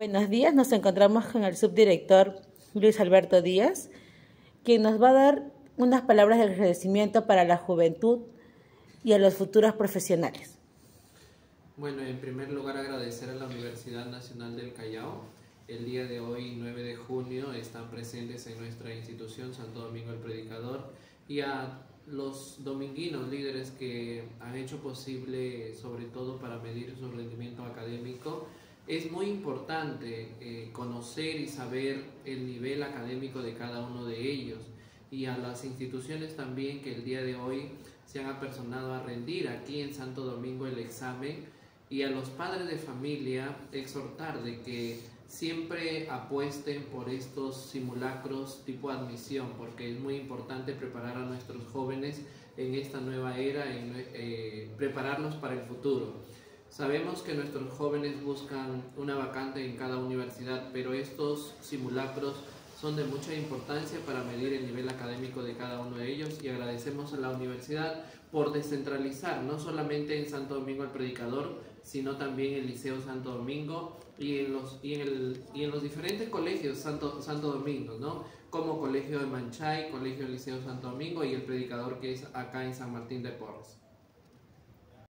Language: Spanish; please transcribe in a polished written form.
Buenos días, nos encontramos con el subdirector Luis Alberto Díaz, quien nos va a dar unas palabras de agradecimiento para la juventud y a los futuros profesionales. Bueno, en primer lugar agradecer a la Universidad Nacional del Callao. El día de hoy, 9 de junio, están presentes en nuestra institución Santo Domingo el Predicador, y a los dominguinos líderes que han hecho posible, sobre todo para medir su rendimiento académico. Es muy importante conocer y saber el nivel académico de cada uno de ellos, y a las instituciones también que el día de hoy se han apersonado a rendir aquí en Santo Domingo el examen, y a los padres de familia exhortar de que siempre apuesten por estos simulacros tipo admisión, porque es muy importante preparar a nuestros jóvenes en esta nueva era, prepararlos para el futuro. Sabemos que nuestros jóvenes buscan una vacante en cada universidad, pero estos simulacros son de mucha importancia para medir el nivel académico de cada uno de ellos, y agradecemos a la universidad por descentralizar, no solamente en Santo Domingo el Predicador, sino también en el Liceo Santo Domingo y en los diferentes colegios Santo Domingo, ¿no? Como Colegio de Manchay, Colegio del Liceo Santo Domingo y el Predicador, que es acá en San Martín de Porres.